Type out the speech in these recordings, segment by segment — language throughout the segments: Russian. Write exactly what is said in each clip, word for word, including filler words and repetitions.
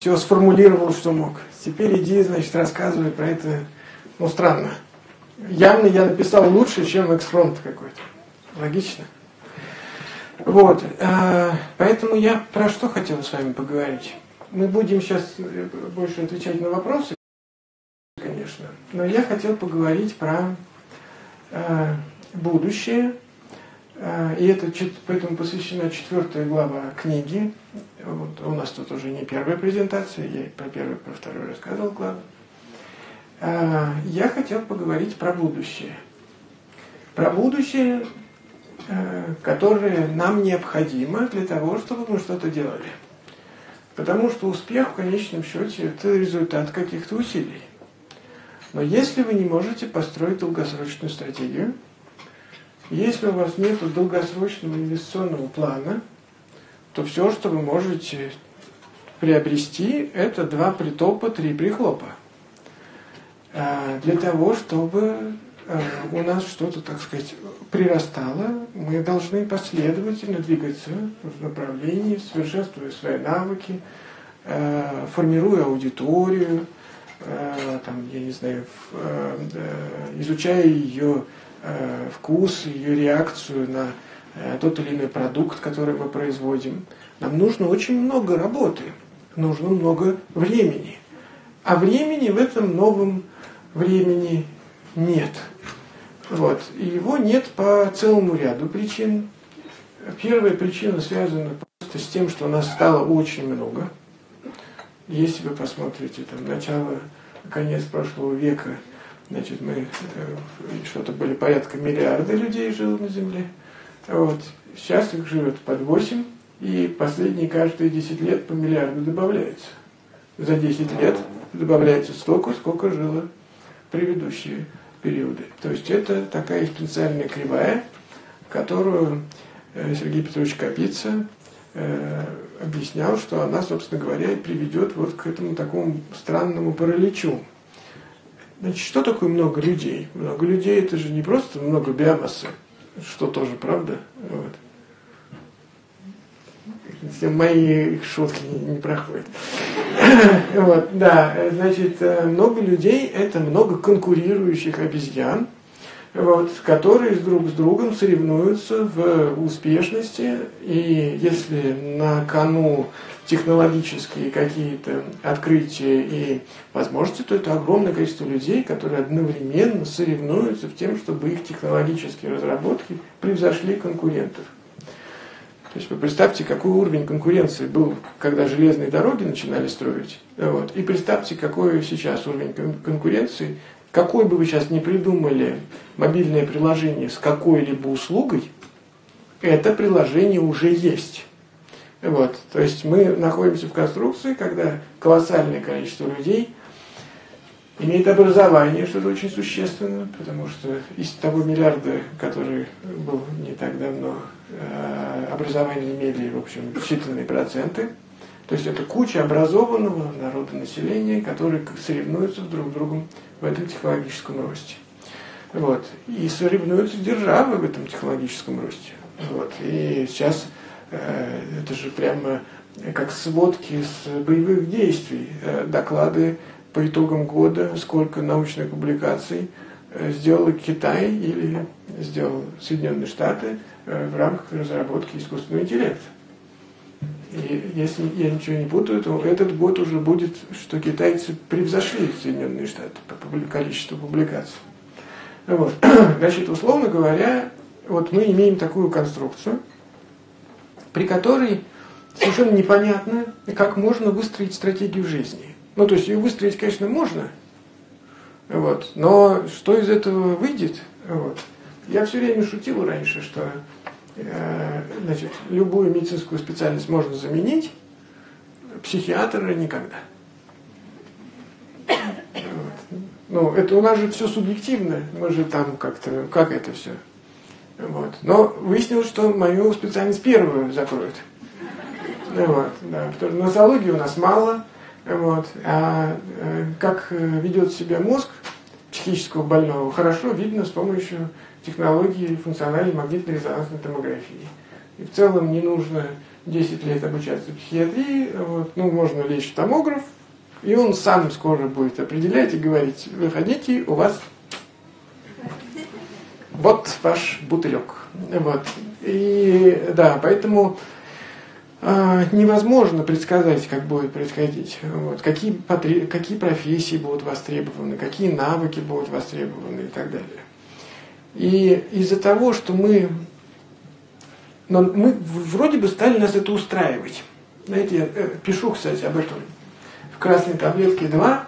все сформулировал, что мог. Теперь иди, значит, рассказывай про это. Ну, странно. Явно я написал лучше, чем экспромт какой-то. Логично? Вот. Поэтому я про что хотел с вами поговорить. Мы будем сейчас больше отвечать на вопросы, конечно. Но я хотел поговорить про будущее. И это поэтому посвящена четвертая глава книги. Вот, у нас тут уже не первая презентация, я про первую, про вторую рассказывал главу. Я хотел поговорить про будущее. Про будущее, которое нам необходимо для того, чтобы мы что-то делали. Потому что успех в конечном счете это результат каких-то усилий. Но если вы не можете построить долгосрочную стратегию, если у вас нет долгосрочного инвестиционного плана, то все, что вы можете приобрести, это два притопа, три прихлопа. Для того, чтобы у нас что-то, так сказать, прирастало, мы должны последовательно двигаться в направлении, совершенствуя свои навыки, формируя аудиторию, там, я не знаю, изучая ее вкус, ее реакцию на тот или иной продукт, который мы производим. Нам нужно очень много работы, нужно много времени. А времени в этом новом времени нет. Вот. И его нет по целому ряду причин. Первая причина связана просто с тем, что нас стало очень много. Если вы посмотрите там, начало, конец прошлого века, значит, мы что-то были порядка миллиарда людей жило на Земле. Вот. Сейчас их живет под восемь, и последние каждые десять лет по миллиарду добавляется. За десять лет добавляется столько, сколько жило в предыдущие периоды. То есть это такая экспоненциальная кривая, которую Сергей Петрович Капица э, объяснял, что она, собственно говоря, и приведет вот к этому такому странному параличу. Значит, что такое много людей? Много людей – это же не просто много биомассы, что тоже правда. Вот. Все мои шутки не, не проходят. Вот, да, значит, много людей – это много конкурирующих обезьян, вот, которые друг с другом соревнуются в успешности, и если на кону технологические какие-то открытия и возможности, то это огромное количество людей, которые одновременно соревнуются в тем, чтобы их технологические разработки превзошли конкурентов. То есть вы представьте, какой уровень конкуренции был, когда железные дороги начинали строить, вот, и представьте, какой сейчас уровень конкуренции. Какой бы вы сейчас ни придумали мобильное приложение с какой-либо услугой, это приложение уже есть. Вот. То есть мы находимся в конструкции, когда колоссальное количество людей имеет образование, что-то очень существенно, потому что из того миллиарда, который был не так давно, образование имели, в общем, считанные проценты. То есть это куча образованного народа населения, которые соревнуются друг с другом в этом технологическом росте. Вот. И соревнуются державы в этом технологическом росте. Вот. И сейчас э, это же прямо как сводки с боевых действий, э, доклады по итогам года, сколько научных публикаций э, сделал Китай или сделал Соединенные Штаты э, в рамках разработки искусственного интеллекта. И если я ничего не путаю, то этот год уже будет, что китайцы превзошли Соединенные Штаты по количеству публикаций. Вот. Значит, условно говоря, вот мы имеем такую конструкцию, при которой совершенно непонятно, как можно выстроить стратегию жизни. Ну, то есть ее выстроить, конечно, можно, вот, но что из этого выйдет? Вот. Я все время шутил раньше, что значит, любую медицинскую специальность можно заменить, психиатра никогда. Вот. Ну, это у нас же все субъективно, мы же там как-то, как это все. Вот. Но выяснилось, что мою специальность первую закроют. Вот, да, потому что носологии у нас мало, вот, а как ведет себя мозг психического больного, хорошо видно с помощью технологии функциональной магнитно-резонансной томографии. И в целом не нужно десять лет обучаться в психиатрии, вот, ну, можно лечь в томограф, и он сам скоро будет определять и говорить: выходите, у вас вот ваш бутылек. Вот. И да, поэтому э, невозможно предсказать, как будет происходить, вот, какие, потре- какие профессии будут востребованы, какие навыки будут востребованы и так далее. И из-за того, что мы Но мы вроде бы стали нас это устраивать. Знаете, я пишу, кстати, об этом в «Красной таблетке два».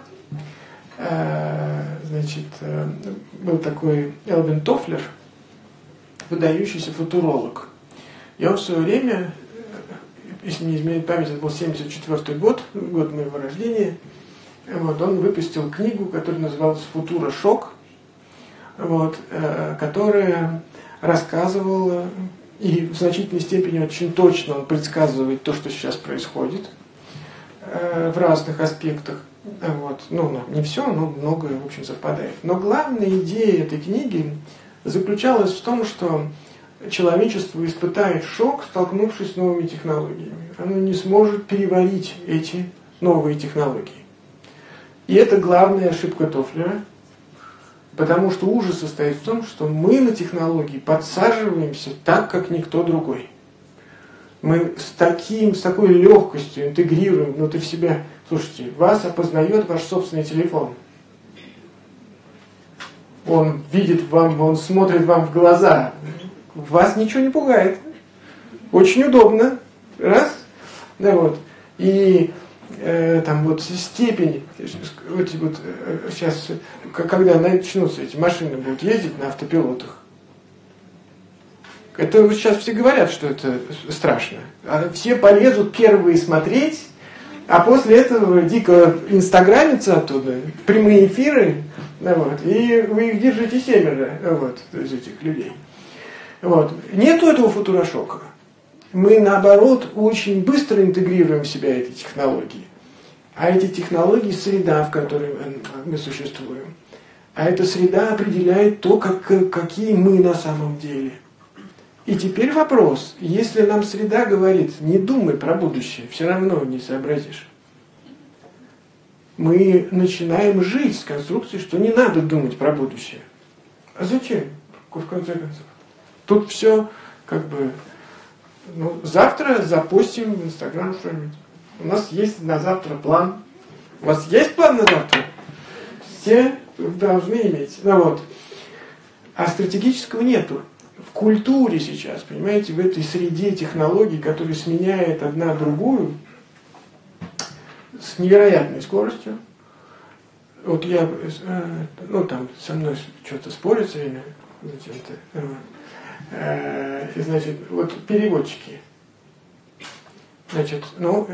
Значит, был такой Элвин Тофлер, выдающийся футуролог. И он в свое время, если не изменяет память, это был семьдесят четвёртый год, год моего рождения, вот, он выпустил книгу, которая называлась «Футура Шок», вот, которая рассказывала, и в значительной степени очень точно он предсказывает то, что сейчас происходит э, в разных аспектах. Вот. Ну, не все, но многое, в общем, совпадает. Но главная идея этой книги заключалась в том, что человечество испытает шок, столкнувшись с новыми технологиями. Оно не сможет переварить эти новые технологии. И это главная ошибка Тофлера. Потому что ужас состоит в том, что мы на технологии подсаживаемся так, как никто другой. Мы с, таким, с такой легкостью интегрируем внутрь себя. Слушайте, вас опознает ваш собственный телефон. Он видит вам, он смотрит вам в глаза. Вас ничего не пугает. Очень удобно. Раз. Да, вот. И э, там вот степень, вот, вот, сейчас, когда начнутся эти машины, будут ездить на автопилотах. Это вот сейчас все говорят, что это страшно. А все полезут первые смотреть, а после этого дико инстаграмятся оттуда, прямые эфиры, да, вот, и вы их держите семеро, вот, из этих людей. Вот. Нету этого футурошока. Мы, наоборот, очень быстро интегрируем в себя эти технологии. А эти технологии – среда, в которой мы существуем. А эта среда определяет то, как, какие мы на самом деле. И теперь вопрос, если нам среда говорит: не думай про будущее, все равно не сообразишь. Мы начинаем жить с конструкцией, что не надо думать про будущее. А зачем, в конце концов? Тут все как бы... Ну, завтра запостим в Инстаграм что-нибудь. У нас есть на завтра план. У вас есть план на завтра? Все должны иметь. Ну, вот. А стратегического нету. В культуре сейчас, понимаете, в этой среде технологий, которая сменяет одна другую с невероятной скоростью. Вот я, ну там со мной что-то спорят все время, зачем-то. И, значит, вот переводчики. Значит, ну,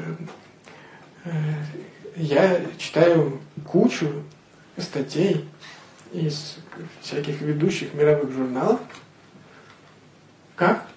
я читаю кучу статей из всяких ведущих мировых журналов. Как?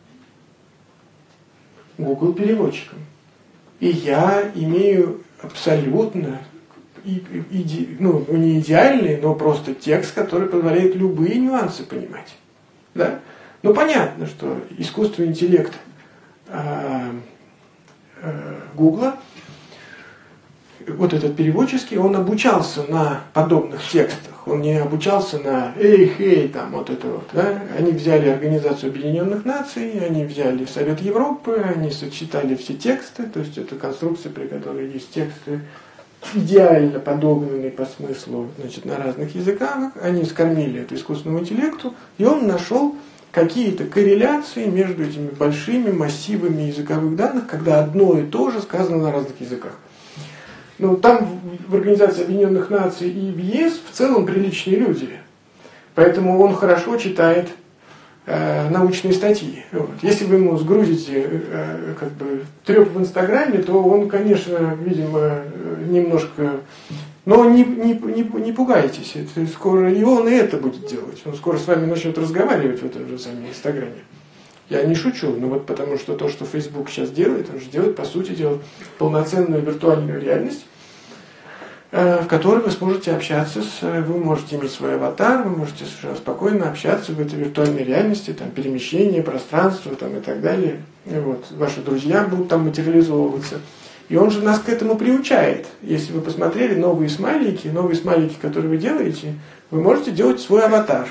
Google переводчиком. И я имею абсолютно, и, и, ну, не идеальный, но просто текст, который позволяет любые нюансы понимать. Да? Ну, понятно, что искусственный интеллект э, э, Гугла, вот этот переводческий, он обучался на подобных текстах. Он не обучался на «эй, хей», там вот это вот. Да? Они взяли Организацию Объединенных Наций, они взяли Совет Европы, они сочетали все тексты, то есть это конструкция, при которой есть тексты, идеально подогнанные по смыслу, значит, на разных языках. Они скормили это искусственному интеллекту, и он нашел какие-то корреляции между этими большими массивами языковых данных, когда одно и то же сказано на разных языках. Ну, там в Организации Объединенных Наций и в ЕС в целом приличные люди. Поэтому он хорошо читает э, научные статьи. Вот. Если вы ему сгрузите э, как бы трёп в Инстаграме, то он, конечно, видимо, немножко... Но не, не, не, не пугайтесь, это скоро и он и это будет делать. Он скоро с вами начнет разговаривать в этом же самом Инстаграме. Я не шучу, но вот потому что то, что Facebook сейчас делает, он же делает, по сути дела, полноценную виртуальную реальность, в которой вы сможете общаться, с, вы можете иметь свой аватар, вы можете совершенно спокойно общаться в этой виртуальной реальности, там, перемещение, пространство там, и так далее. И вот, ваши друзья будут там материализовываться. И он же нас к этому приучает. Если вы посмотрели новые смайлики, новые смайлики, которые вы делаете, вы можете делать свой аватар.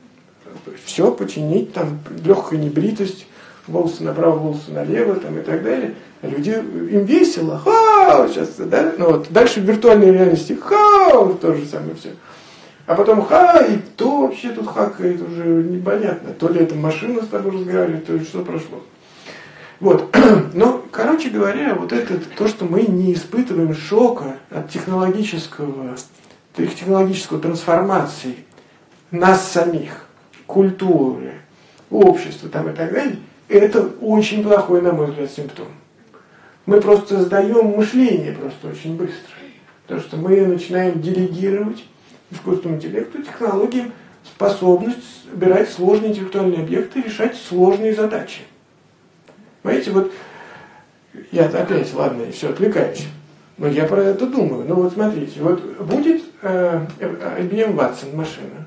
Все починить, там, легкая небритость, волосы направо, волосы налево, там, и так далее. А люди, им весело, ха, сейчас, да? Ну, вот. Дальше в виртуальной реальности, ха, то же самое все. А потом, ха, и кто вообще тут хакает, уже непонятно. То ли это машина с тобой разговаривает, то ли что прошло. Вот. Но, короче говоря, вот это то, что мы не испытываем шока от технологического, технологической трансформации нас самих, культуры, общества там, и так далее, это очень плохой, на мой взгляд, симптом. Мы просто создаем мышление просто очень быстро. Потому что мы начинаем делегировать искусственному интеллекту, технологиям способность собирать сложные интеллектуальные объекты и решать сложные задачи. Понимаете, вот я опять, ладно, все отвлекаюсь, но я про это думаю. Ну вот смотрите, вот будет э, ай би эм Watson машина.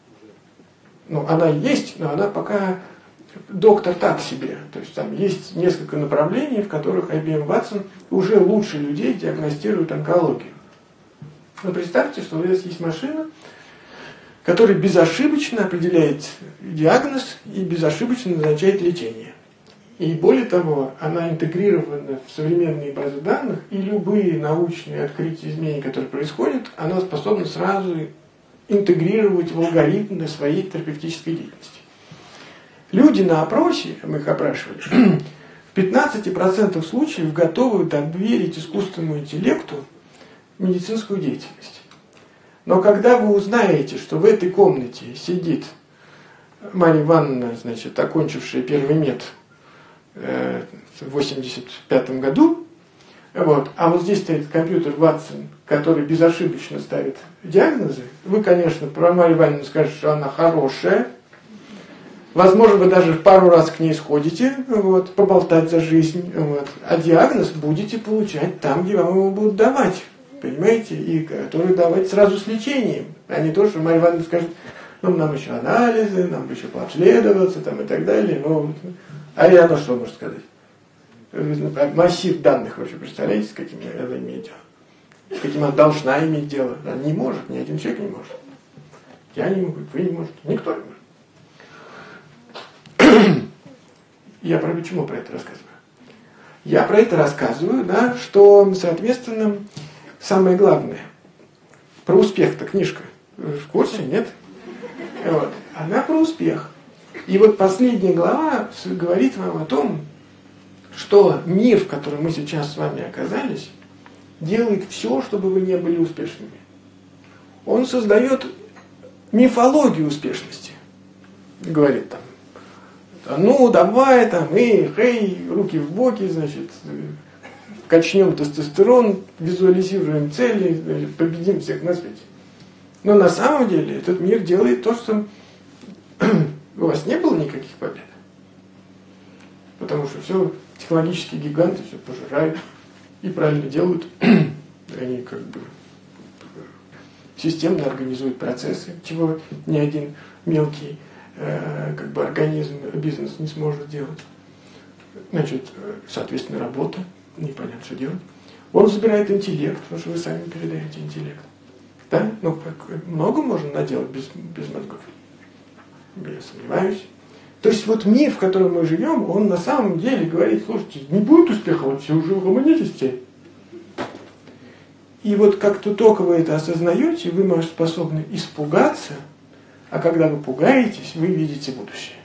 Ну, она есть, но она пока доктор так себе. То есть там есть несколько направлений, в которых ай би эм Watson уже лучше людей диагностирует онкологию. Но представьте, что у вас есть машина, которая безошибочно определяет диагноз и безошибочно назначает лечение. И более того, она интегрирована в современные базы данных, и любые научные открытия изменений, которые происходят, она способна сразу интегрировать в алгоритмы своей терапевтической деятельности. Люди на опросе, мы их опрашивали, в пятнадцати процентах случаев готовы доверить искусственному интеллекту медицинскую деятельность. Но когда вы узнаете, что в этой комнате сидит Марья Ивановна, значит, окончившая первый мед э, в восемьдесят пятом году, вот, а вот здесь стоит компьютер Watson, который безошибочно ставит диагнозы, вы, конечно, про Марью Ивановну скажете, что она хорошая. Возможно, вы даже пару раз к ней сходите, вот, поболтать за жизнь, вот, а диагноз будете получать там, где вам его будут давать. Понимаете? И который давать сразу с лечением, а не то, что Марья Ивановна скажет, ну, нам еще анализы, нам еще пообследоваться, там, и так далее. Ну, а и она что может сказать? Массив данных, вообще представляете, с каким она имеет дело? С каким она должна иметь дело? Она не может, ни один человек не может. Я не могу, вы не можете, никто не может. Я про почему про это рассказываю? Я про это рассказываю, да, что, соответственно, самое главное, про успех-то книжка. Вы в курсе, нет? Вот. Она про успех. И вот последняя глава говорит вам о том, что мир, в котором мы сейчас с вами оказались, делает все, чтобы вы не были успешными. Он создает мифологию успешности. Говорит там, ну давай там, эй, хей, руки в боки, значит, качнем тестостерон, визуализируем цели, значит, победим всех на свете. Но на самом деле этот мир делает то, что у вас не было никаких побед. Потому что все, технологические гиганты все пожирают и правильно делают. Они как бы системно организуют процессы, чего ни один мелкий э, как бы организм, бизнес не сможет делать. Значит, соответственно, работа, непонятно, что делать. Он забирает интеллект, потому что вы сами передаете интеллект. Да? Ну, много можно наделать без, без мозгов. Я сомневаюсь. То есть вот мир, в котором мы живем, он на самом деле говорит, слушайте, не будет успеха, вот все уже угомонитесь все. И вот как только вы это осознаете, вы, может, способны испугаться, а когда вы пугаетесь, вы видите будущее.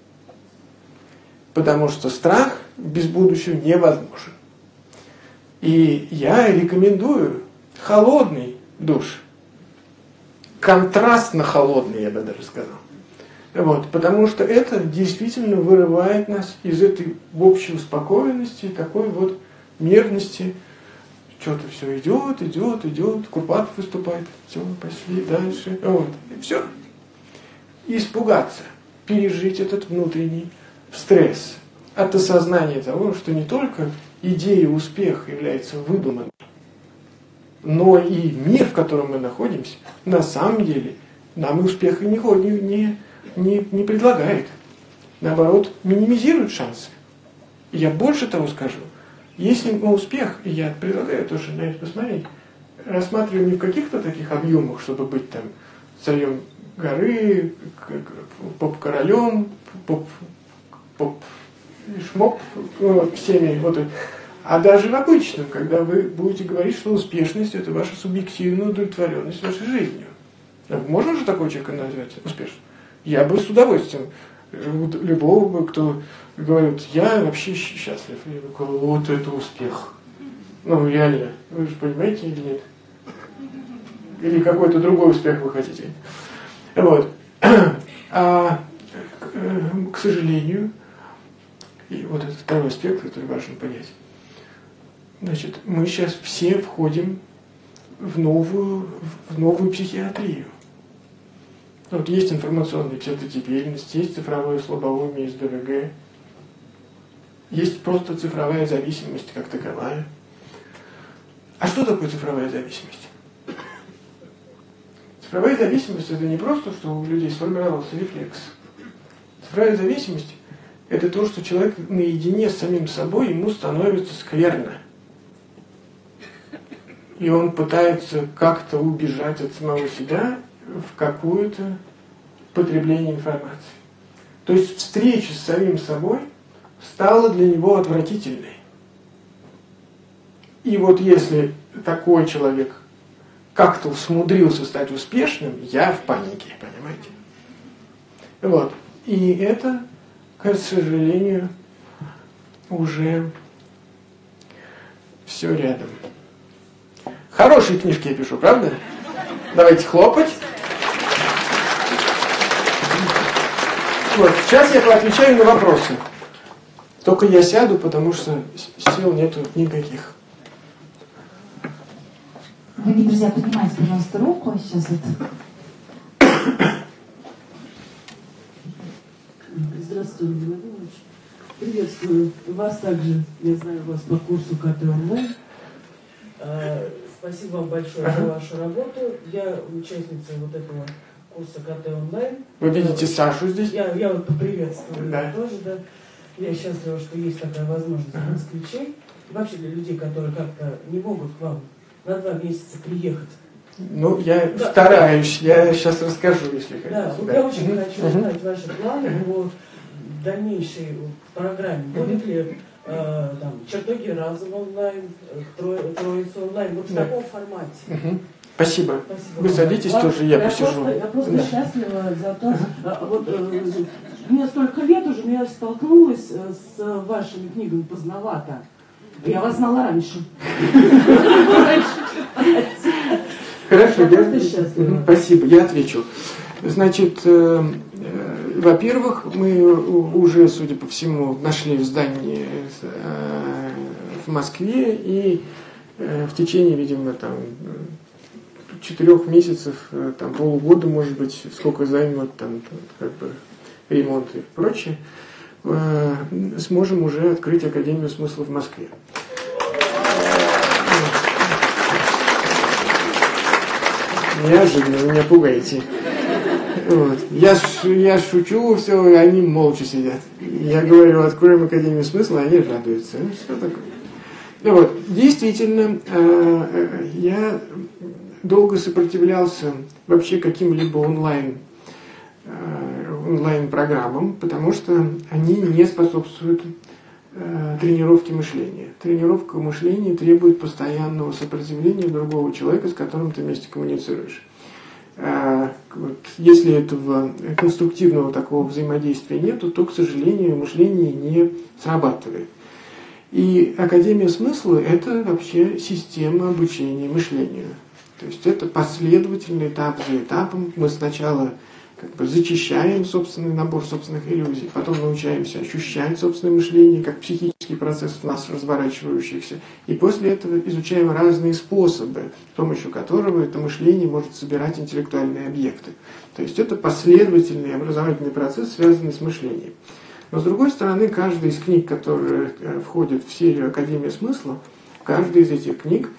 Потому что страх без будущего невозможен. И я рекомендую холодный душ. Контрастно холодный, я бы даже сказал. Вот, потому что это действительно вырывает нас из этой общей успокоенности, такой вот мерности. Что-то все идет, идет, идет, Курпатов выступает, все, пошли дальше. Вот, и все. И испугаться, пережить этот внутренний стресс от осознания того, что не только идея успеха является выдуманной, но и мир, в котором мы находимся, на самом деле нам и успеха не, не, не, не предлагает. Наоборот, минимизирует шансы. Я больше того скажу, если мы успех, и я предлагаю тоже на это посмотреть, рассматриваем не в каких-то таких объемах, чтобы быть там царем горы, поп-королем, поп-шмоп, всеми вот это. А даже в обычном, когда вы будете говорить, что успешность – это ваша субъективная удовлетворенность вашей жизнью. Можно же такого человека назвать успешным? Я бы с удовольствием любого, кто говорит, я вообще счастлив. Я говорю, вот это успех. Ну, реально. Вы же понимаете или нет? Или какой-то другой успех вы хотите? Вот. А, к сожалению, и вот этот второй аспект, который важно понять. Значит, мы сейчас все входим в новую, в новую психиатрию. Вот есть информационная психотипичность, есть цифровое слабоумие, есть ДВГ, есть просто цифровая зависимость как таковая. А что такое цифровая зависимость? Цифровая зависимость – это не просто, что у людей сформировался рефлекс. Цифровая зависимость – это то, что человек наедине с самим собой, ему становится скверно. И он пытается как-то убежать от самого себя в какое-то потребление информации. То есть встреча с самим собой стала для него отвратительной. И вот если такой человек как-то смудрился стать успешным, я в панике, понимаете? Вот. И это, к сожалению, уже все рядом. Хорошие книжки я пишу, правда? Давайте хлопать. Вот, сейчас я поотвечаю на вопросы. Только я сяду, потому что сил нету никаких. Дорогие друзья, поднимайте, пожалуйста, руку. Сейчас это... Здравствуйте, Владимир Владимирович. Приветствую вас также. Я знаю вас по курсу КТ онлайн. Спасибо вам большое за вашу работу. Я участница вот этого курса КТ онлайн. Вы видите Сашу здесь? Я, я вот поприветствую да. ее тоже, да. Я счастлива, что есть такая возможность для москвичей. И вообще для людей, которые как-то не могут к вам на два месяца приехать. Ну, я да. стараюсь. Я сейчас расскажу, если хотите. Да, вот да. я очень uh-huh. хочу узнать ваши планы по дальнейшей программе. Будет ли э, там чертоги разума онлайн, тро, троица онлайн, вот в да. таком формате. Uh-huh. Спасибо. Спасибо. Вы садитесь я, тоже, я, я посижу. Просто, я просто да. счастлива за то, что вот, э, мне столько лет уже, но я столкнулась с вашими книгами поздновато. Я вас знала раньше. Хорошо, я я, счастлива. Спасибо, я отвечу. Значит, э, э, во-первых, мы уже, судя по всему, нашли здание э, в Москве, и э, в течение, видимо, там четырех месяцев, э, там полугода, может быть, сколько займет там как бы ремонт и прочее, э, сможем уже открыть Академию смысла в Москве. Неожиданно, вы меня пугаете. Вот. Я, я шучу, все, они молча сидят. Я говорю, откроем Академию смысла, они радуются. Ну, что такое? И вот, действительно, я долго сопротивлялся вообще каким-либо онлайн, онлайн-программам, потому что они не способствуют тренировки мышления. Тренировка мышления требует постоянного сопротивления другого человека, с которым ты вместе коммуницируешь. Вот, если этого конструктивного такого взаимодействия нет, то, к сожалению, мышление не срабатывает. И Академия смысла – это вообще система обучения мышлению. То есть это последовательный этап за этапом. Мы сначала как бы зачищаем собственный набор собственных иллюзий, потом научаемся ощущать собственное мышление как психический процесс в нас разворачивающихся, и после этого изучаем разные способы, с помощью которого это мышление может собирать интеллектуальные объекты. То есть это последовательный образовательный процесс, связанный с мышлением. Но с другой стороны, каждая из книг, которые входят в серию Академия смысла, каждая из этих книг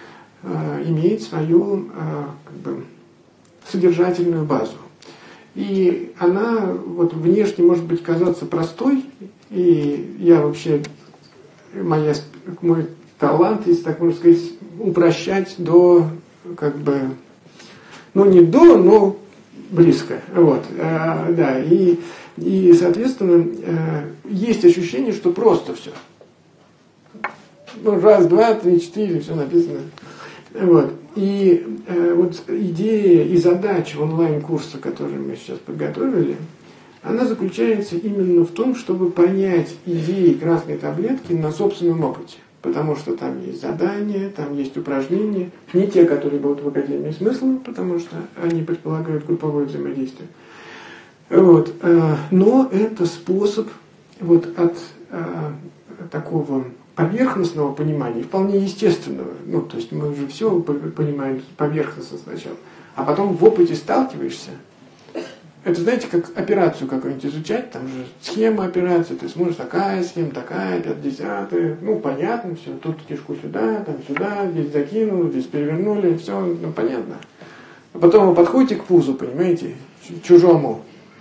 э, имеет свою э, как бы, содержательную базу. И она вот внешне может быть казаться простой, и я вообще, моя, мой талант, если так можно сказать, упрощать до, как бы, ну не до, но близко. Вот, а, да, и, и, соответственно, есть ощущение, что просто все. Ну, раз, два, три, четыре, все написано. Вот. И э, вот идея и задача онлайн-курса, который мы сейчас подготовили, она заключается именно в том, чтобы понять идеи красной таблетки на собственном опыте. Потому что там есть задания, там есть упражнения, не те, которые будут в Академии смысла, потому что они предполагают групповое взаимодействие. Вот. Но это способ вот от такого поверхностного понимания, вполне естественного, ну, то есть мы же все понимаем поверхностно сначала, а потом в опыте сталкиваешься. Это, знаете, как операцию какую-нибудь изучать, там же схема операции, ты смотришь, такая схема, такая, пятьдесятая, ну, понятно, все, тут кишку сюда, там сюда, здесь закинули, здесь перевернули, все, ну, понятно. А потом вы подходите к пузу, понимаете, чужому,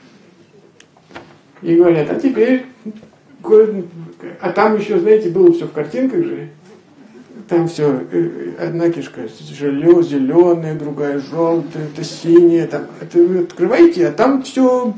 и говорят, а теперь, а там еще, знаете, было все в картинках же, там все, одна кишка зеленая, другая желтая, это синяя, там, это вы открываете, а там все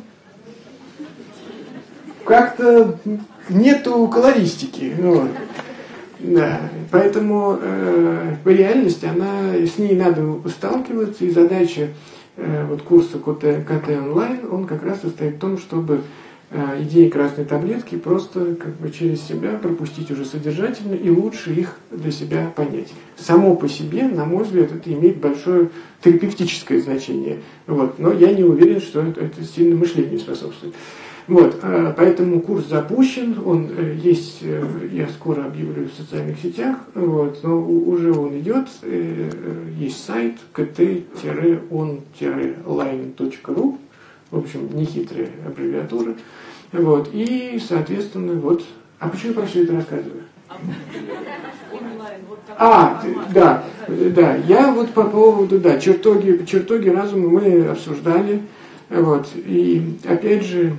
как-то нету колористики. Вот. Да. Поэтому э, по реальности она, с ней надо сталкиваться, и задача э, вот, курса КТ онлайн, он как раз состоит в том, чтобы идеи красной таблетки просто как бы через себя пропустить уже содержательно и лучше их для себя понять. Само по себе, на мой взгляд, это имеет большое терапевтическое значение. Вот. Но я не уверен, что это, это сильно мышлению способствует. Вот. Поэтому курс запущен, он есть, я скоро объявлю в социальных сетях, вот. Но уже он идет, есть сайт ка тэ он лайн точка ру. В общем, нехитрая аббревиатура. Вот. И, соответственно, вот... А почему я про все это рассказываю? А, да, да. Я вот по поводу, да, чертоги, чертоги разума мы обсуждали. Вот. И, опять же,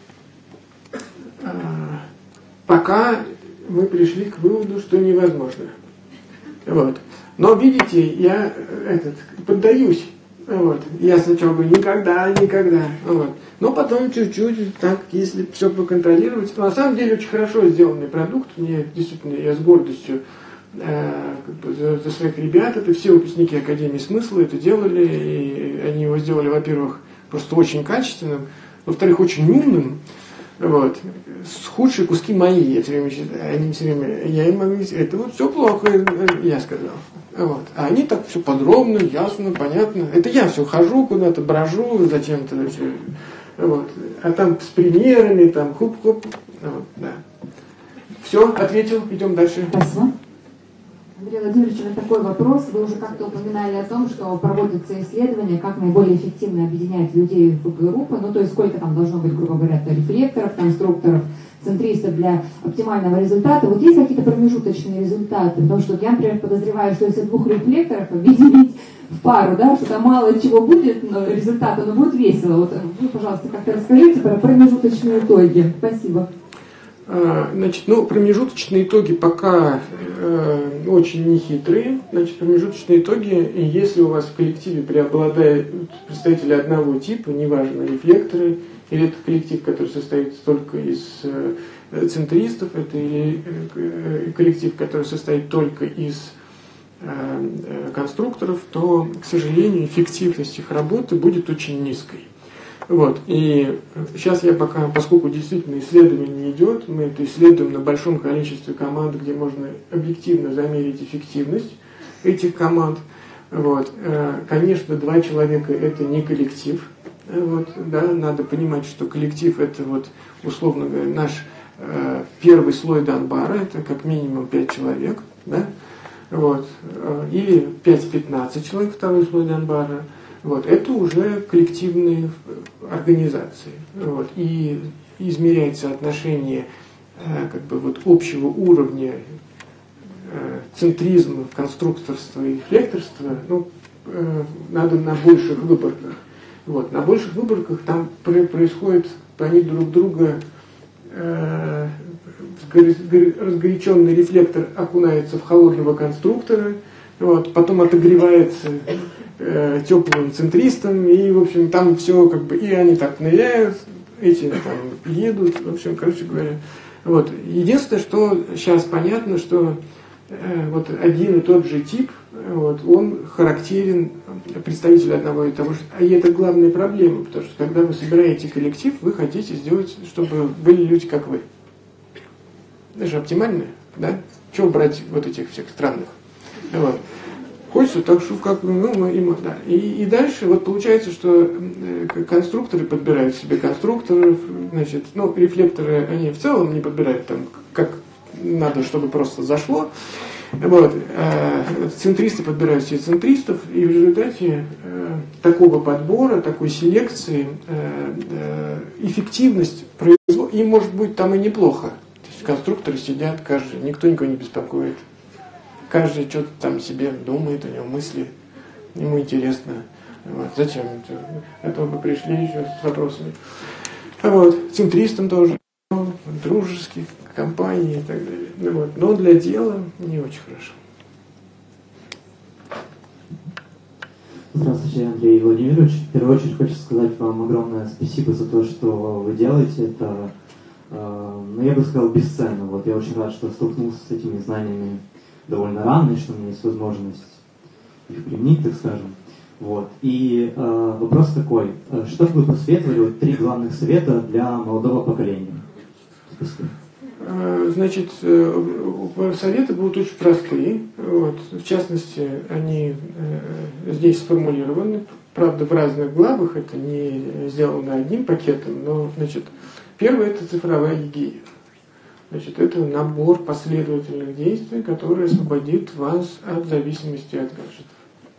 пока мы пришли к выводу, что невозможно. Вот. Но, видите, я этот, поддаюсь. Вот. Я сначала говорю, никогда, никогда. Вот. Но потом чуть-чуть, так, если все проконтролировать. Но на самом деле очень хорошо сделанный продукт. Мне действительно, я с гордостью э, как бы за, за своих ребят. Это все выпускники Академии смысла это делали. И они его сделали, во-первых, просто очень качественным. Во-вторых, очень умным. Вот. С худшие куски мои, я все время считаю. Они все время, я им могу говорить, это вот все плохо, я сказал. Вот. А они так все подробно, ясно, понятно. Это я все хожу куда-то, брожу, зачем-то все. Вот. А там с примерами, там хуп-хуп. Вот, да. Все, ответил, идем дальше. Спасибо. Андрей Владимирович, у меня такой вопрос. Вы уже как-то упоминали о том, что проводятся исследования, как наиболее эффективно объединять людей в группы, ну то есть сколько там должно быть, грубо говоря, рефлекторов, конструкторов, центристов для оптимального результата. Вот есть какие-то промежуточные результаты? Потому что я, например, подозреваю, что если двух рефлекторов объединить в пару, да, что там мало чего будет, но результата, но будет весело. Вот вы, пожалуйста, как-то расскажите про промежуточные итоги. Спасибо. Значит, ну, промежуточные итоги пока э, очень нехитрые. Значит, промежуточные итоги, если у вас в коллективе преобладают представители одного типа, неважно, рефлекторы, или это коллектив, который состоит только из э, центристов, это или э, коллектив, который состоит только из э, э, конструкторов, то, к сожалению, эффективность их работы будет очень низкой. Вот. И сейчас я пока, поскольку действительно исследование не идет, мы это исследуем на большом количестве команд, где можно объективно замерить эффективность этих команд. Вот. Конечно, два человека это не коллектив. Вот. Да, надо понимать, что коллектив это вот, условно говоря, наш э, первый слой Данбара, это как минимум пять человек, да? Вот. Или пять-пятнадцать человек, второй слой Данбара. Вот, это уже коллективные организации. Вот, и измеряется отношение э, как бы, вот, общего уровня э, центризм, конструкторство и рефлекторство, ну, э, надо на больших выборках. Вот. На больших выборках там происходит, они друг друга, э, разгоряченный рефлектор окунается в холодного конструктора, вот, потом отогревается э, теплым центристом, и, в общем, там все как бы, и они так ныряют, эти там едут, в общем, короче говоря. Вот. Единственное, что сейчас понятно, что э, вот один и тот же тип, вот, он характерен, представитель одного и того же. И это главная проблема, потому что когда вы собираете коллектив, вы хотите сделать, чтобы были люди, как вы. Это же оптимально, да? Чего брать вот этих всех странных? Вот. Хочется так, что как ну, мы, и, да. и, и дальше вот получается, что конструкторы подбирают себе конструкторов, значит, ну, рефлекторы они в целом не подбирают там, как надо, чтобы просто зашло. Вот. А центристы подбирают себе центристов, и в результате э, такого подбора, такой селекции э, э, эффективность производства, и может быть там и неплохо. То есть конструкторы сидят, каждый, никто никого не беспокоит. Каждый что-то там себе думает, у него мысли, ему интересно. Вот. Зачем? Это мы пришли еще с вопросами. Вот. Центристам тоже, дружеских компаний и так далее. Ну, вот. Но для дела не очень хорошо. Здравствуйте, Андрей Владимирович. В первую очередь хочу сказать вам огромное спасибо за то, что вы делаете. Это, э, ну, я бы сказал, бесценно. Вот я очень рад, что столкнулся с этими знаниями довольно рано, и что у меня есть возможность их применить, так скажем. Вот. И э, вопрос такой. Что бы вы посоветовали, вот, три главных совета для молодого поколения? Спасибо. Значит, советы будут очень простые. Вот. В частности, они здесь сформулированы, правда, в разных главах, это не сделано одним пакетом, но, значит, первое – это цифровая гигиена. Значит, это набор последовательных действий, который освободит вас от зависимости от гаджетов.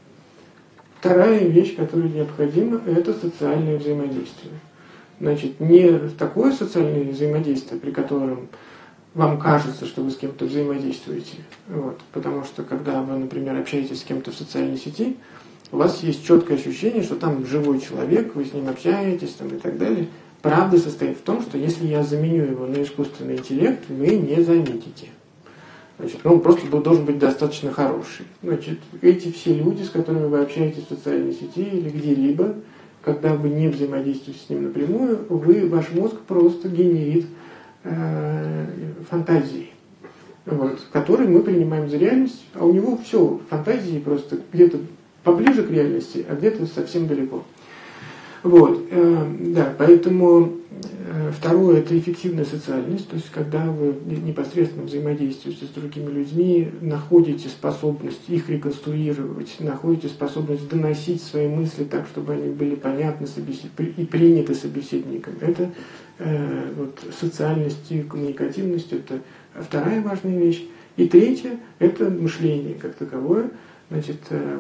Вторая вещь, которая необходима, это социальное взаимодействие. Значит, не такое социальное взаимодействие, при котором вам кажется, что вы с кем-то взаимодействуете. Вот. Потому что, когда вы, например, общаетесь с кем-то в социальной сети, у вас есть четкое ощущение, что там живой человек, вы с ним общаетесь там, и так далее. Правда состоит в том, что если я заменю его на искусственный интеллект, вы не заметите. Значит, ну, он просто должен быть достаточно хороший. Значит, эти все люди, с которыми вы общаетесь в социальной сети или где-либо, когда вы не взаимодействуете с ним напрямую, вы, ваш мозг просто генерит э, фантазии, вот, которые мы принимаем за реальность, а у него все, фантазии просто где-то поближе к реальности, а где-то совсем далеко. Вот, э, да, поэтому э, второе – это эффективная социальность, то есть когда вы непосредственно взаимодействуете с другими людьми, находите способность их реконструировать, находите способность доносить свои мысли так, чтобы они были понятны собесед... и приняты собеседником. Это э, вот, социальность и коммуникативность – это вторая важная вещь. И третье – это мышление как таковое. Значит,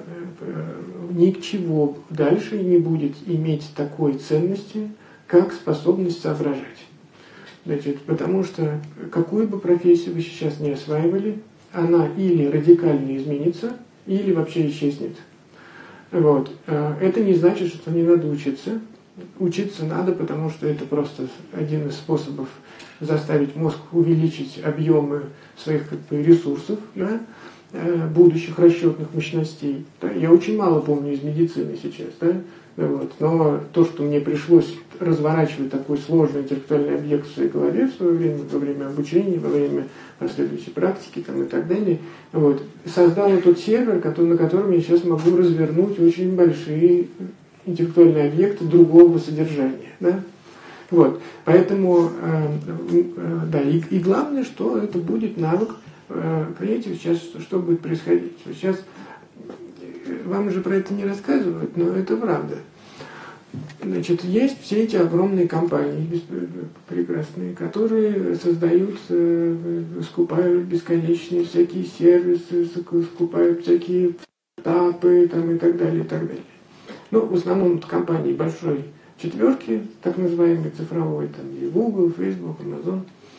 ничего дальше не будет иметь такой ценности, как способность соображать. Значит, потому что какую бы профессию вы сейчас не осваивали, она или радикально изменится, или вообще исчезнет. Вот. Это не значит, что не надо учиться. Учиться надо, потому что это просто один из способов заставить мозг увеличить объемы своих как бы, ресурсов, да? Будущих расчетных мощностей. Да? Я очень мало помню из медицины сейчас, да? Вот. Но то, что мне пришлось разворачивать такой сложный интеллектуальный объект в своей голове в свое время, во время обучения, во время последующей практики там, и так далее, вот, создал тот сервер, который, на котором я сейчас могу развернуть очень большие интеллектуальные объекты другого содержания. Да? Вот. Поэтому, э, э, да, и, и главное, что это будет навык. Понимаете, сейчас что будет происходить? Сейчас вам же про это не рассказывают, но это правда. Значит, есть все эти огромные компании прекрасные, которые создают, скупают бесконечные всякие сервисы, скупают всякие стартапы там, и так далее, и так далее. Ну, в основном это компании большой четверки, так называемой цифровой, там и Google, Facebook, Amazon.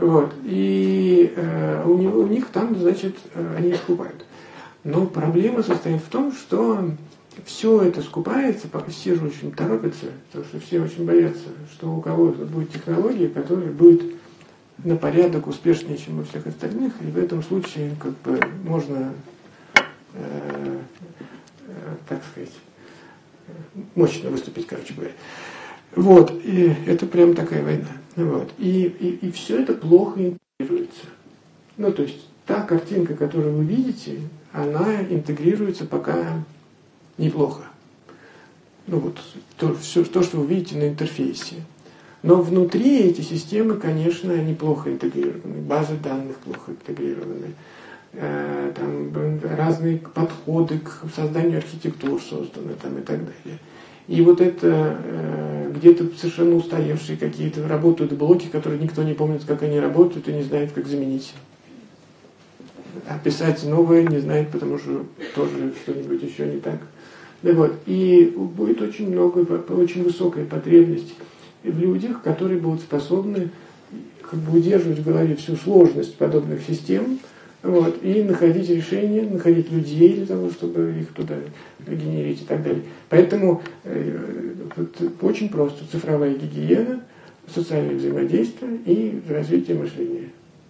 Вот. И э, у, него, у них там, значит, они их скупают. Но проблема состоит в том, что все это скупается, все же очень торопятся, потому что все очень боятся, что у кого-то будет технология, которая будет на порядок успешнее, чем у всех остальных, и в этом случае как бы можно, э, э, так сказать, мощно выступить, короче говоря. Вот, и это прям такая война. Вот. И, и, и все это плохо интегрируется. Ну, то есть та картинка, которую вы видите, она интегрируется пока неплохо. Ну вот, то, все, то, что вы видите на интерфейсе. Но внутри эти системы, конечно, неплохо интегрированы. Базы данных плохо интегрированы. Э, там разные подходы к созданию архитектур созданы там, и так далее. И вот это э, где-то совершенно устаревшие какие-то работают блоки, которые никто не помнит, как они работают, и не знает, как заменить. А писать новое не знает, потому что тоже что-нибудь еще не так. Да вот. И будет очень много, очень высокая потребность в людях, которые будут способны как бы удерживать в голове всю сложность подобных систем, вот, и находить решения, находить людей для того, чтобы их туда генерить и так далее. Поэтому э, очень просто цифровая гигиена, социальное взаимодействие и развитие мышления.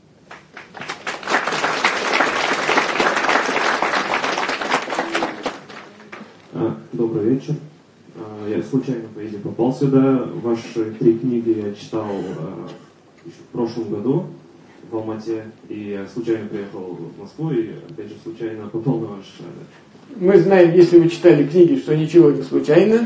Добрый вечер. Я случайно, по идее, попал сюда. Ваши три книги я читал еще в прошлом году в Алмате. И я случайно приехал в Москву и, опять же, случайно попал на ваш... Мы знаем, если вы читали книги, что ничего не случайно.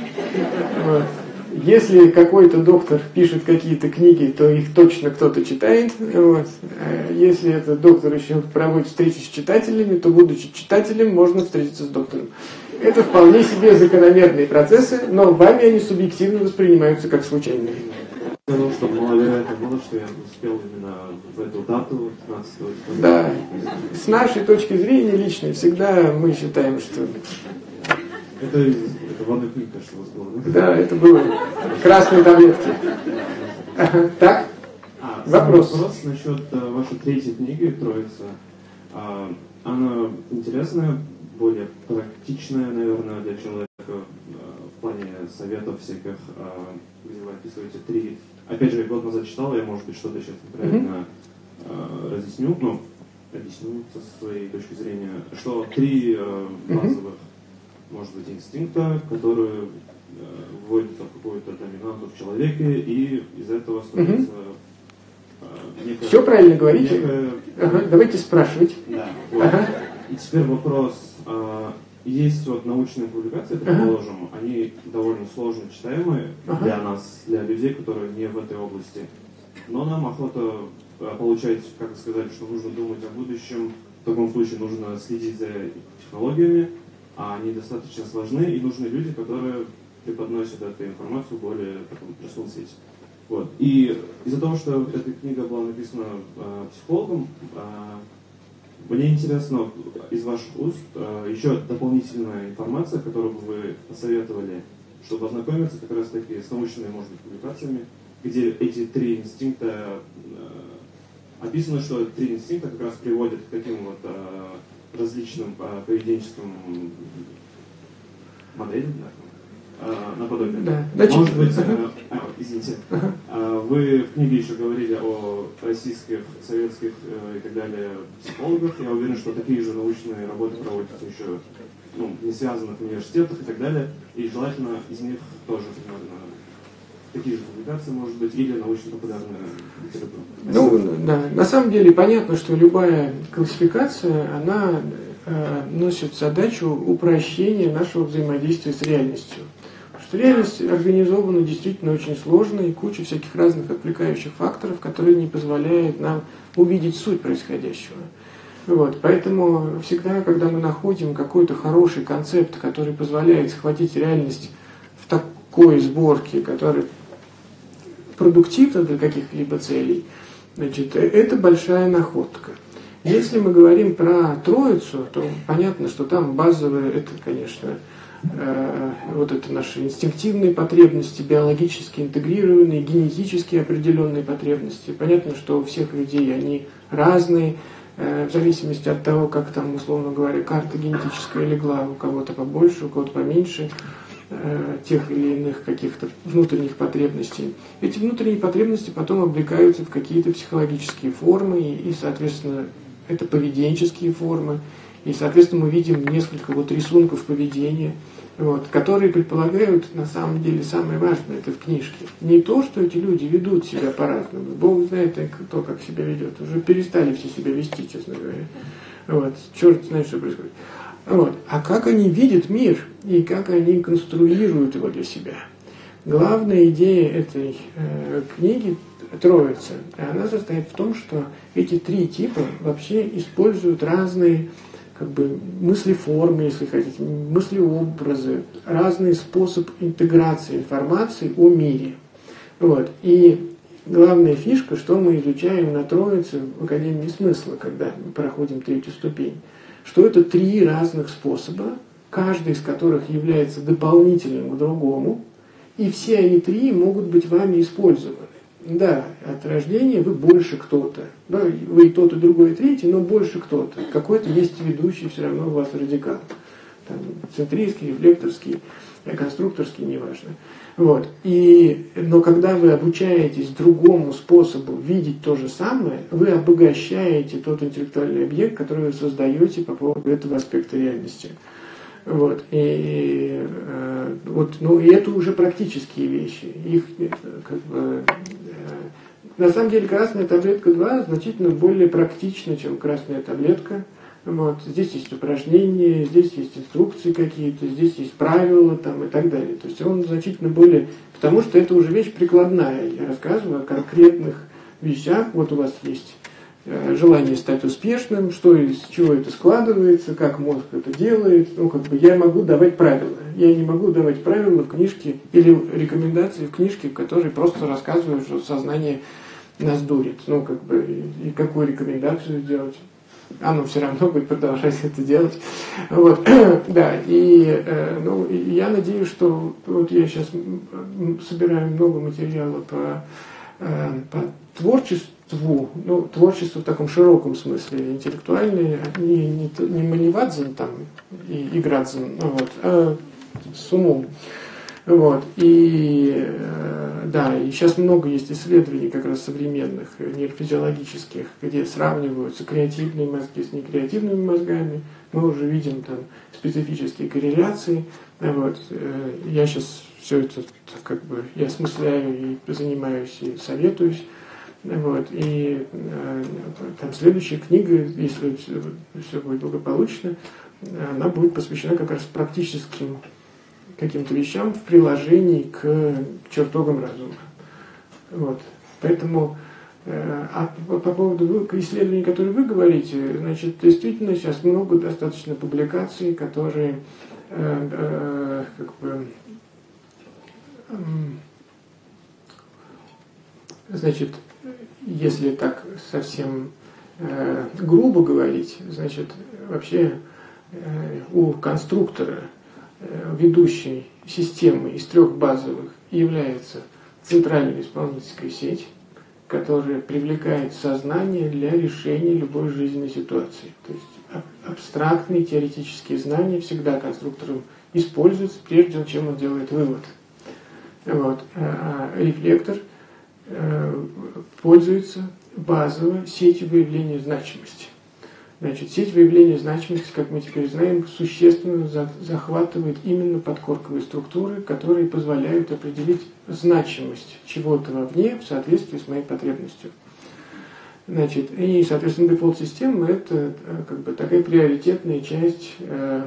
Если какой-то доктор пишет какие-то книги, то их точно кто-то читает. Вот. Если этот доктор еще проводит встречи с читателями, то, будучи читателем, можно встретиться с доктором. Это вполне себе закономерные процессы, но вами они субъективно воспринимаются как случайные. Потому что маловероятно было, что я успел именно в эту дату, пятнадцатого. Да, с нашей точки зрения личной всегда мы считаем, что... Это, это в одной книге, что у вас было, да? Да, это было красные таблетки. Ага. Так, а, вопрос. Вопрос насчет а, вашей третьей книги «Троица». А, она интересная, более практичная, наверное, для человека а, в плане советов всяких, а, где вы описываете три. Опять же, я год назад читал, я, может быть, что-то сейчас неправильно mm-hmm. а, разъясню, но объясню со своей точки зрения, что три а, базовых mm-hmm. может быть, инстинкта, которые э, вводятся в какую-то доминанту в человеке, и из этого становится э, некая... Все правильно говорите. Некая... Ага, давайте спрашивать. Да, вот. Ага. И теперь вопрос. Э, есть вот научные публикации, предположим, ага. они довольно сложно читаемые ага. для нас, для людей, которые не в этой области. Но нам охота получать, как сказать, что нужно думать о будущем. В таком случае нужно следить за технологиями, а они достаточно сложны, и нужны люди, которые преподносят эту информацию в более таком простом свете. Вот. И из-за того, что эта книга была написана э, психологом, э, мне интересно из ваших уст э, еще дополнительная информация, которую бы вы посоветовали, чтобы ознакомиться как раз таки с научными, может быть, публикациями, где эти три инстинкта э, описано, что три инстинкта как раз приводят к таким вот э, различным э, поведенческим моделям, да, э, наподобие. Да. Значит, может быть, э, а, извините, э, вы в книге еще говорили о российских, советских э, и так далее психологах. Я уверен, что такие же научные работы проводятся еще ну, не связанных университетах и так далее. И желательно из них тоже примерно такие же публикации, может быть, или научно-популярная литература. Ну, да. На самом деле понятно, что любая классификация, она э, носит задачу упрощения нашего взаимодействия с реальностью. Потому что реальность организована действительно очень сложно, и куча всяких разных отвлекающих факторов, которые не позволяют нам увидеть суть происходящего. Вот. Поэтому всегда, когда мы находим какой-то хороший концепт, который позволяет схватить реальность в такой сборке, который продуктивно для каких-либо целей, значит, это большая находка. Если мы говорим про Троицу, то понятно, что там базовые, это, конечно, э, вот это наши инстинктивные потребности, биологически интегрированные, генетически определенные потребности. Понятно, что у всех людей они разные, э, в зависимости от того, как там, условно говоря, карта генетическая легла, у кого-то побольше, у кого-то поменьше э, тех или иных каких-то внутренних потребностей. Эти внутренние потребности потом облекаются в какие-то психологические формы и, и соответственно, это поведенческие формы, и, соответственно, мы видим несколько вот рисунков поведения, вот, которые предполагают, на самом деле, самое важное, это в книжке. Не то, что эти люди ведут себя по-разному, Бог знает, кто как себя ведет, уже перестали все себя вести, честно говоря. Вот, черт знает, что происходит. Вот, а как они видят мир, и как они конструируют его для себя. Главная идея этой э, книги Троица, она состоит в том, что эти три типа вообще используют разные как бы, мыслеформы, если хотите, мыслеобразы, разный способ интеграции информации о мире. Вот. И главная фишка, что мы изучаем на Троице в Академии смысла, когда мы проходим третью ступень, что это три разных способа, каждый из которых является дополнительным к другому, и все они три могут быть вами использованы. Да, от рождения вы больше кто-то. Да, вы и тот, и другой, и третий, но больше кто-то. Какой-то есть ведущий все равно у вас радикал. Там, центристский, рефлекторский, конструкторский, неважно. Вот. И, но когда вы обучаетесь другому способу видеть то же самое, вы обогащаете тот интеллектуальный объект, который вы создаете по поводу этого аспекта реальности. Вот. И, э, вот, ну, и это уже практические вещи. Их, как бы, э, на самом деле красная таблетка два значительно более практична, чем красная таблетка. Вот. Здесь есть упражнения, здесь есть инструкции какие-то, здесь есть правила там, и так далее. То есть он значительно более... Потому что это уже вещь прикладная. Я рассказываю о конкретных вещах. Вот у вас есть желание стать успешным, что из чего это складывается, как мозг это делает. Ну, как бы я могу давать правила. Я не могу давать правила в книжке или рекомендации в книжке, в которой просто рассказывают, что сознание нас дурит. Ну, как бы, и, и какую рекомендацию сделать. Оно все равно будет продолжать это делать. Вот. Да, и, э, ну, и я надеюсь, что вот я сейчас собираю много материала по, э, по творчеству, ну, творчество в таком широком смысле, интеллектуальное, не, не, не манивадзен там и иградзен, вот, а с умом. Вот. И э, да, и сейчас много есть исследований как раз современных, нейрофизиологических, где сравниваются креативные мозги с некреативными мозгами. Мы уже видим там специфические корреляции. Вот. Я сейчас все это как бы и осмысляю, и занимаюсь, и советуюсь. Вот. И э, там следующая книга, если все, все будет благополучно, она будет посвящена как раз практическим каким-то вещам в приложении к, к чертогам разума. Вот. Поэтому, э, а по, по поводу исследований, которые вы говорите, значит, действительно сейчас много достаточно публикаций, которые э, э, как бы, э, значит, если так совсем э, грубо говорить, значит, вообще э, у конструктора ведущей системы из трех базовых является центральная исполнительская сеть, которая привлекает сознание для решения любой жизненной ситуации. То есть абстрактные теоретические знания всегда конструктором используются, прежде чем он делает вывод. Вот. А рефлектор пользуется базовой сетью выявления значимости. Значит, сеть выявления значимости, как мы теперь знаем, существенно захватывает именно подкорковые структуры, которые позволяют определить значимость чего-то вовне в соответствии с моей потребностью. Значит, и, соответственно, дефолт-система – это как бы такая приоритетная часть э,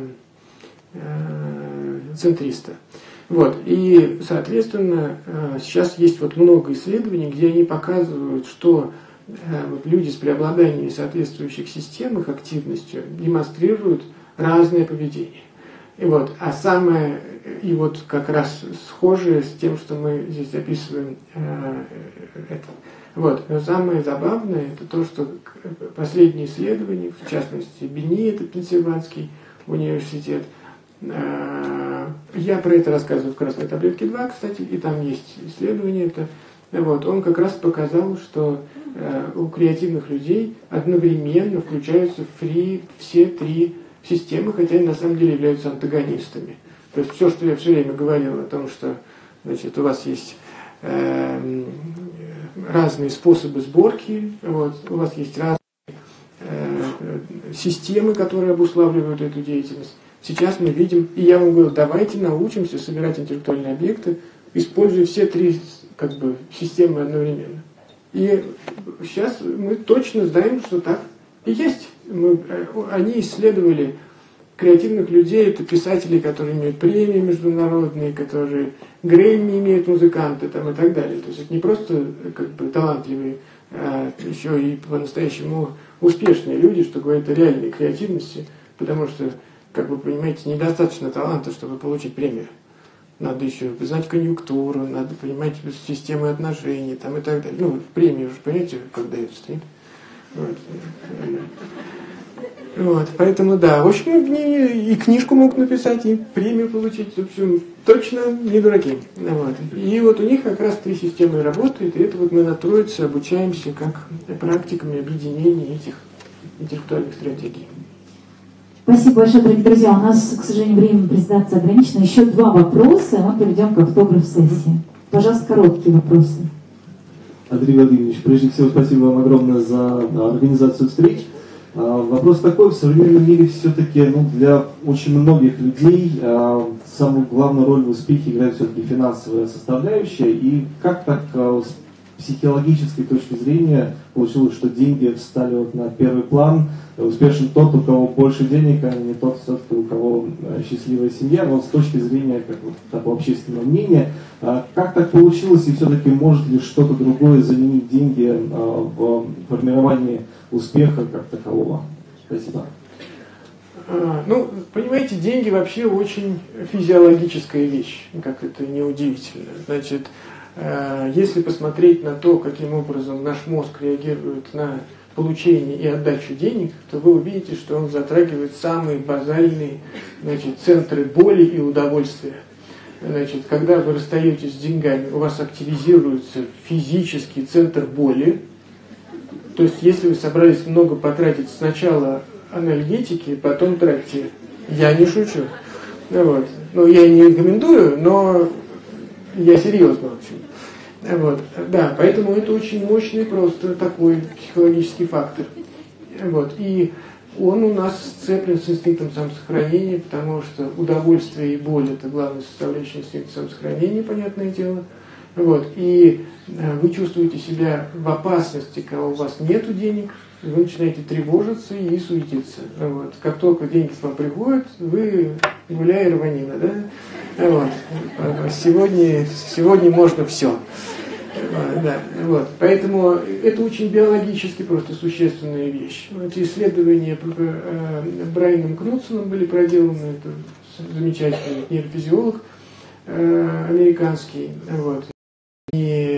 э, центриста. Вот. И, соответственно, э, сейчас есть вот много исследований, где они показывают, что вот люди с преобладанием соответствующих систем, их активностью, демонстрируют разное поведение. И вот, а самое, и вот как раз схожее с тем, что мы здесь описываем, э, это. Вот, но самое забавное, это то, что последние исследования, в частности, Бини, это Пенсильванский университет, э, я про это рассказываю в «Красной таблетке два», кстати, и там есть исследование, это, вот, он как раз показал, что э, у креативных людей одновременно включаются фри, все три системы, хотя они на самом деле являются антагонистами. То есть все, что я все время говорил о том, что, значит, у вас есть э, разные способы сборки, вот, у вас есть разные э, системы, которые обуславливают эту деятельность. Сейчас мы видим, и я вам говорю, давайте научимся собирать интеллектуальные объекты, используя все три как бы, системы одновременно. И сейчас мы точно знаем, что так и есть. Мы, они исследовали креативных людей, это писатели, которые имеют премии международные, которые Грэмми имеют, музыканты там, и так далее. То есть это не просто как бы, талантливые, а еще и по-настоящему успешные люди, что говорит о реальной креативности, потому что, как вы понимаете, недостаточно таланта, чтобы получить премию. Надо еще знать конъюнктуру, надо понимать системы отношений там, и так далее. Ну, премию уже, понимаете, как дается, нет? Вот. Вот, поэтому да, в общем, и книжку могут написать, и премию получить, в общем, точно не дураки. Вот. И вот у них как раз три системы работают, и это вот мы на Троице обучаемся как практиками объединения этих интеллектуальных стратегий. Спасибо большое, дорогие друзья. У нас, к сожалению, время презентации ограничено. Еще два вопроса, и мы перейдем к автограф-сессии. Пожалуйста, короткие вопросы. Андрей Владимирович, прежде всего, спасибо вам огромное за организацию встреч. Вопрос такой, в современном мире все-таки ну, для очень многих людей самую главную роль в успехе играет все-таки финансовая составляющая. И как так с психологической точки зрения получилось, что деньги встали вот на первый план? Успешен тот, у кого больше денег, а не тот, все-таки, у кого счастливая семья. Но вот с точки зрения как вот, такого общественного мнения, как так получилось и все-таки может ли что-то другое заменить деньги в формировании успеха как такового? Спасибо. А, ну, понимаете, деньги вообще очень физиологическая вещь, как это неудивительно. Значит, если посмотреть на то, каким образом наш мозг реагирует на получение и отдачу денег, то вы увидите, что он затрагивает самые базальные, значит, центры боли и удовольствия. Значит, когда вы расстаетесь с деньгами, у вас активизируется физический центр боли. То есть, если вы собрались много потратить сначала анальгетики, потом тратьте. Я не шучу. Вот. Ну, я не рекомендую, но я серьезно, в общем. Вот, да, поэтому это очень мощный просто такой психологический фактор. Вот, и он у нас сцеплен с инстинктом самосохранения, потому что удовольствие и боль – это главная составляющая инстинкта самосохранения, понятное дело. Вот, и вы чувствуете себя в опасности, когда у вас нет денег, вы начинаете тревожиться и суетиться. Вот. Как только деньги к вам приходят, вы гуляй рванина, да? Вот. Сегодня, сегодня можно все. Да, вот. Поэтому это очень биологически просто существенная вещь. Эти исследования Брайаном Кнутсоном были проделаны, это замечательный нейрофизиолог американский. Вот. И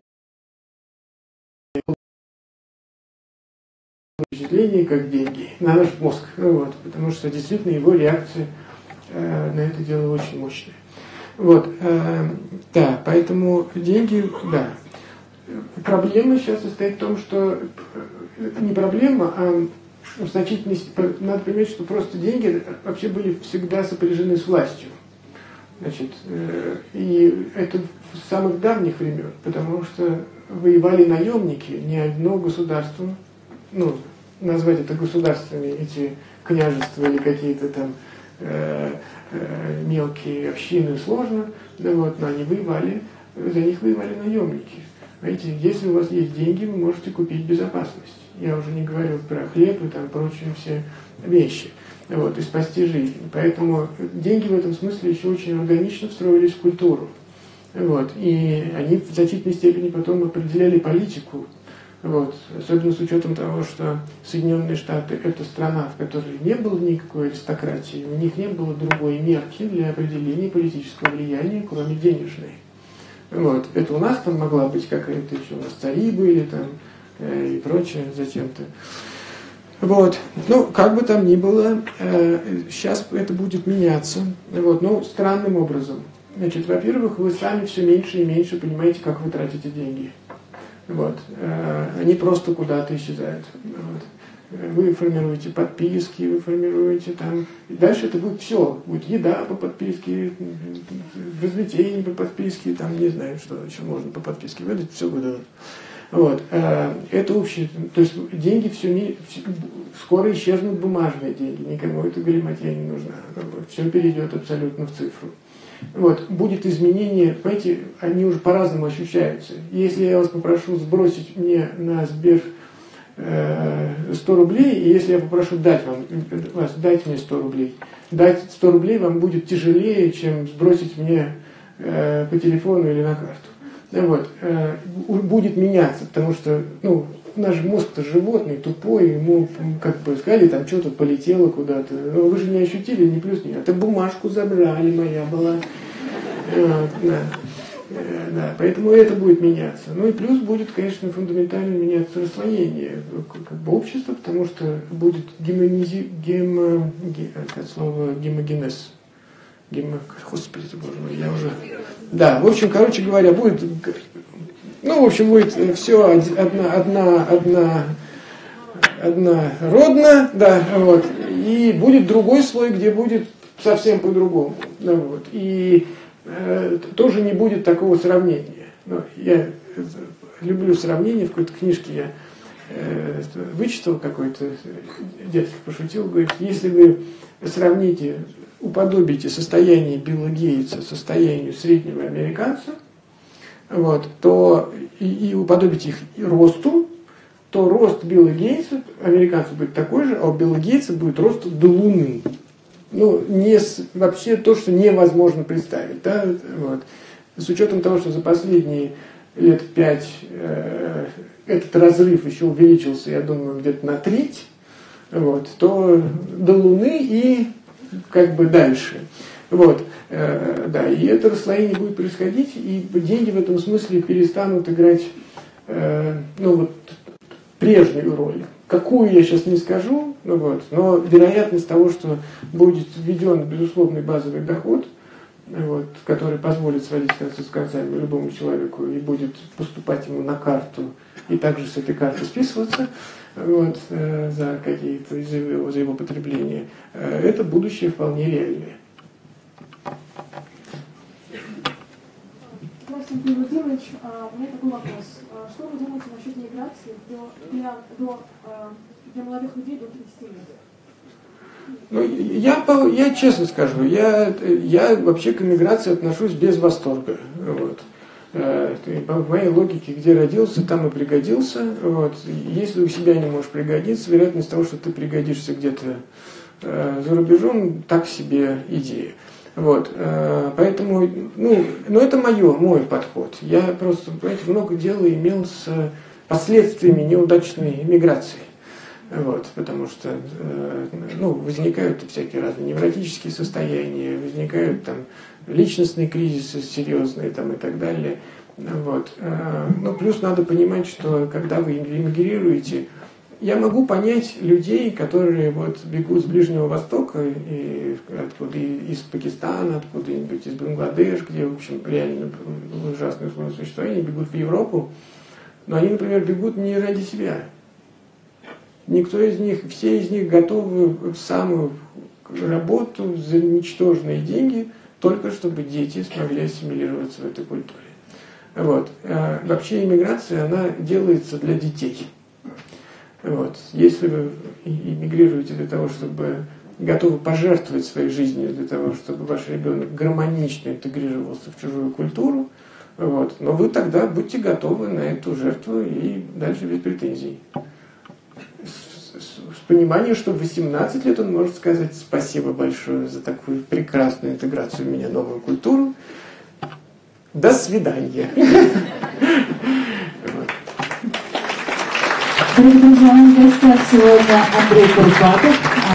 впечатление как деньги на наш мозг, вот, потому что действительно его реакция э, на это дело очень мощная. Вот, э, да, поэтому деньги, да. Проблема сейчас состоит в том, что не проблема, а в значительной степени, надо понимать, что просто деньги вообще были всегда сопряжены с властью. Значит, э, и это с самых давних времен, потому что воевали наемники, ни одно государство, ну, назвать это государствами, эти княжества или какие-то там э, э, мелкие общины сложно, да, вот, но они воевали, за них воевали наемники. Знаете, если у вас есть деньги, вы можете купить безопасность. Я уже не говорю про хлеб и там прочие все вещи. Вот, и спасти жизнь. Поэтому деньги в этом смысле еще очень органично встроились в культуру. Вот, и они в значительной степени потом определяли политику Вот. Особенно с учетом того, что Соединенные Штаты – это страна, в которой не было никакой аристократии, у них не было другой мерки для определения политического влияния, кроме денежной. Вот. Это у нас там могла быть какая-то еще, у нас цари были там э, и прочее зачем-то. Вот. Ну, как бы там ни было, э, сейчас это будет меняться. Вот. Ну, странным образом. Значит, во-первых, вы сами все меньше и меньше понимаете, как вы тратите деньги. Вот. Они просто куда-то исчезают. Вот. Вы формируете подписки, вы формируете там... И дальше это будет все. Будет еда по подписке, развлечения по подписке, там не знаю, что еще можно по подписке выдать, все выдадут. Вот. Это общее. То есть деньги все, не, все скоро исчезнут, бумажные деньги. Никому эта галиматья не нужна. Вот. Все перейдет абсолютно в цифру. Вот, будет изменение, понимаете, они уже по-разному ощущаются. Если я вас попрошу сбросить мне на Сбер э, сто рублей, и если я попрошу дать вам, вас, дать мне сто рублей, дать сто рублей вам будет тяжелее, чем сбросить мне э, по телефону или на карту. Вот, э, будет меняться, потому что, ну, наш мозг-то животный, тупой, ему, как бы сказали, там что-то полетело куда-то. Но вы же не ощутили ни плюс, ни. Это бумажку забрали, моя была. Вот, да. Да, поэтому это будет меняться. Ну и плюс будет, конечно, фундаментально меняться расслоение как бы общества, потому что будет гемонизи, гемо, ге, это слово гемогенез. Гемо, господи, боже мой, я уже... Да, в общем, короче говоря, будет... Ну, в общем, будет все одна, одна, одна, однородно, да, вот, и будет другой слой, где будет совсем по-другому, да, вот, и э, тоже не будет такого сравнения. Но я люблю сравнение, в какой-то книжке я э, вычитал какой-то, дядька пошутил, говорит, если вы сравните, уподобите состояние Билла Гейтса состоянию среднего американца, вот, то и, и уподобить их росту, то рост Билла Гейтса, американцев будет такой же, а у Билла Гейтса будет рост до Луны. Ну, не с, вообще то, что невозможно представить. Да? Вот. С учетом того, что за последние лет пять э, этот разрыв еще увеличился, я думаю, где-то на треть, вот, то до Луны и как бы дальше. Вот, э, да, и это расслоение будет происходить, и деньги в этом смысле перестанут играть, э, ну вот, прежнюю роль. Какую я сейчас не скажу, ну вот, но вероятность того, что будет введен безусловный базовый доход, вот, который позволит сводить концы с концами любому человеку и будет поступать ему на карту и также с этой карты списываться, вот, э, за какие-то за его, за его потребление, э, это будущее вполне реальное. Здравствуйте, Владимирович. У меня такой вопрос. Что вы думаете насчет миграции для, для, для молодых людей до тридцати лет? Ну, я, я честно скажу, я, я вообще к миграции отношусь без восторга. Вот. В моей логике, где родился, там и пригодился. Вот. Если у себя не можешь пригодиться, вероятность того, что ты пригодишься где-то за рубежом, так себе идея. Вот, поэтому, ну, ну это мое, мой подход. Я просто, понимаете, много дела имел с последствиями неудачной миграции. Вот, потому что, ну, возникают всякие разные невротические состояния, возникают там личностные кризисы серьезные там и так далее. Вот. Ну, плюс надо понимать, что когда вы эмигрируете, я могу понять людей, которые вот бегут с Ближнего Востока, и откуда, и из Пакистана, откуда-нибудь из Бангладеш, где, в общем, реально ужасные условия существования, бегут в Европу, но они, например, бегут не ради себя. Никто из них, все из них готовы в самую работу за ничтожные деньги, только чтобы дети смогли ассимилироваться в этой культуре. Вот. А вообще иммиграция, она делается для детей. Вот. Если вы эмигрируете для того, чтобы готовы пожертвовать своей жизнью для того, чтобы ваш ребенок гармонично интегрировался в чужую культуру, вот, но вы тогда будьте готовы на эту жертву и дальше без претензий. С, с, с пониманием, что в восемнадцать лет он может сказать спасибо большое за такую прекрасную интеграцию в меня новую культуру. До свидания. Дорогие друзья, у нас в гостях сегодня Андрей Курпатов.